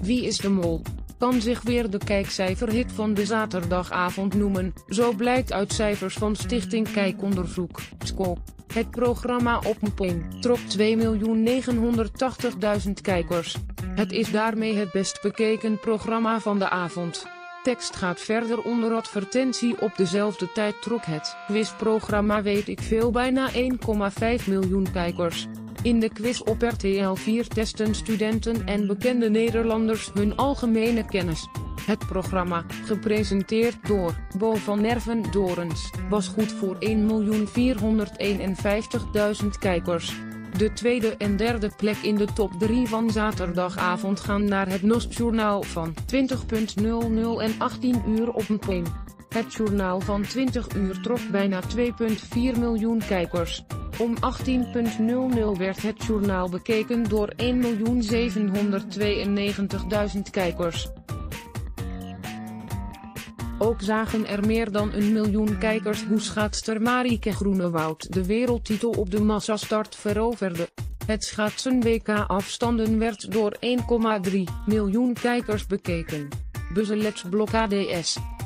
Wie is de Mol? Kan zich weer de kijkcijferhit van de zaterdagavond noemen, zo blijkt uit cijfers van Stichting Kijkonderzoek, SCOK. Het programma op P1 trok 2.980.000 kijkers. Het is daarmee het best bekeken programma van de avond. Tekst gaat verder onder advertentie. Op dezelfde tijd trok het quizprogramma Weet ik Veel bijna 1,5 miljoen kijkers. In de quiz op RTL 4 testen studenten en bekende Nederlanders hun algemene kennis. Het programma, gepresenteerd door Bo van Nerven-Dorens, was goed voor 1.451.000 kijkers. De tweede en derde plek in de top 3 van zaterdagavond gaan naar het NOS-journaal van 20.00 en 18 uur op P1. Het journaal van 20 uur trok bijna 2,4 miljoen kijkers. Om 18.00 werd het journaal bekeken door 1.792.000 kijkers. Ook zagen er meer dan 1 miljoen kijkers hoe schaatster Marieke Groenewoud de wereldtitel op de massastart veroverde. Het schaatsen-WK-afstanden werd door 1,3 miljoen kijkers bekeken. Buzzelets Blok ADS.